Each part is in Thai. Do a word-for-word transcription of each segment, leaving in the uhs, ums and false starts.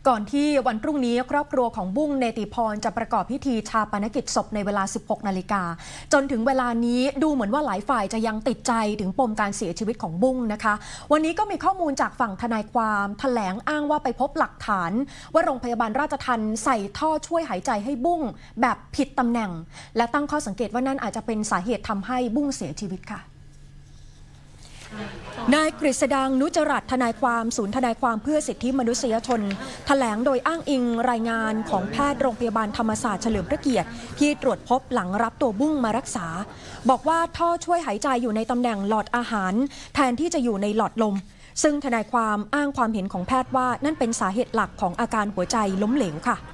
ก่อนที่วันพรุ่งนี้ครอบครัวของบุ้งเนติพรจะประกอบพิธีชาปนกิจศพในเวลา สิบหกนาฬิกาจนถึงเวลานี้ดูเหมือนว่าหลายฝ่ายจะยังติดใจถึงปมการเสียชีวิตของบุ้งนะคะวันนี้ก็มีข้อมูลจากฝั่งทนายความแถลงอ้างว่าไปพบหลักฐานว่าโรงพยาบาลราชทัณฑ์ใส่ท่อช่วยหายใจให้บุ้งแบบผิดตำแหน่งและตั้งข้อสังเกตว่านั่นอาจจะเป็นสาเหตุทำให้บุ้งเสียชีวิตค่ะนายกฤษดางนุจรัตน์ทนายความศูนย์ทนายความเพื่อสิทธิมนุษยชนแถลงโดยอ้างอิงรายงานของแพทย์โรงพยาบาลธรรมศาสตร์เฉลิมพระเกียรติที่ตรวจพบหลังรับตัวบุ้งมารักษาบอกว่าท่อช่วยหายใจอยู่ในตำแหน่งหลอดอาหารแทนที่จะอยู่ในหลอดลมซึ่งทนายความอ้างความเห็นของแพทย์ว่านั่นเป็นสาเหตุหลักของอาการหัวใจล้มเหลวค่ะ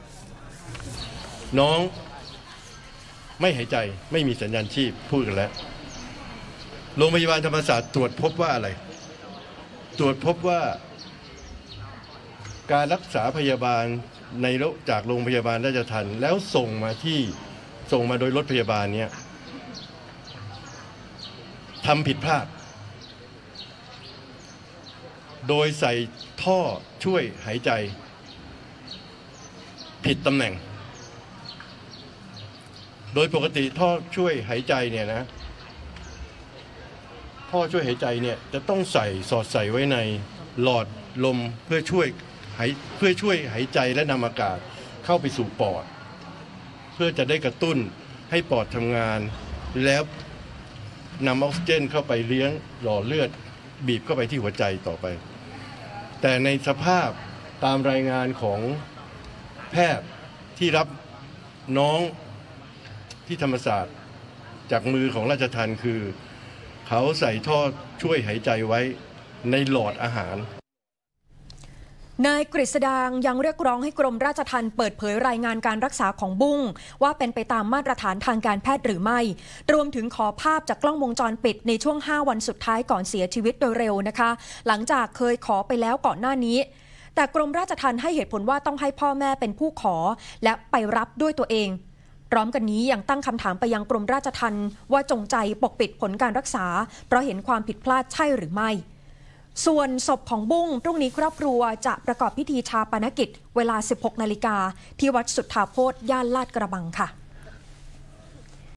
น้องไม่หายใจไม่มีสัญญาณชีพพูดกันแล้วโรงพยาบาลธรรมศาสตร์ตรวจพบว่าอะไรตรวจพบว่าการรักษาพยาบาลในจากโรงพยาบาลราชทัณฑ์แล้วส่งมาที่ส่งมาโดยรถพยาบาลเนี้ยทำผิดพลาดโดยใส่ท่อช่วยหายใจผิดตำแหน่งโดยปกติท่อช่วยหายใจเนี่ยนะท่อช่วยหายใจเนี่ยจะต้องใส่สอดใส่ไว้ในหลอดลมเพื่อช่วยหายเพื่อช่วยหายใจและนำอากาศเข้าไปสู่ปอดเพื่อจะได้กระตุ้นให้ปอดทำงานแล้วนำออกซิเจนเข้าไปเลี้ยงหล่อเลือดบีบเข้าไปที่หัวใจต่อไปแต่ในสภาพตามรายงานของแพทย์ที่รับน้องที่ธรรมศาสตร์จากมือของราชทัณฑ์คือเขาใส่ท่อช่วยหายใจไว้ในหลอดอาหารนายกฤษดางยังเรียกร้องให้กรมราชทัณฑ์เปิดเผยรายงานการรักษาของบุ้งว่าเป็นไปตามมาตรฐานทางการแพทย์หรือไม่รวมถึงขอภาพจากกล้องวงจรปิดในช่วงห้าวันสุดท้ายก่อนเสียชีวิตโดยเร็วนะคะหลังจากเคยขอไปแล้วก่อนหน้านี้แต่กรมราชทัณฑ์ให้เหตุผลว่าต้องให้พ่อแม่เป็นผู้ขอและไปรับด้วยตัวเองพร้อมกันนี้ยังตั้งคำถามไปยังกรมราชทัณฑ์ว่าจงใจปกปิดผลการรักษาเพราะเห็นความผิดพลาดใช่หรือไม่ส่วนศพของบุ้งพรุ่งนี้ครอบครัวจะประกอบพิธีชาปนกิจเวลา สิบหกนาฬิกาที่วัดสุทธาโพธิ์ย่านลาดกระบังค่ะ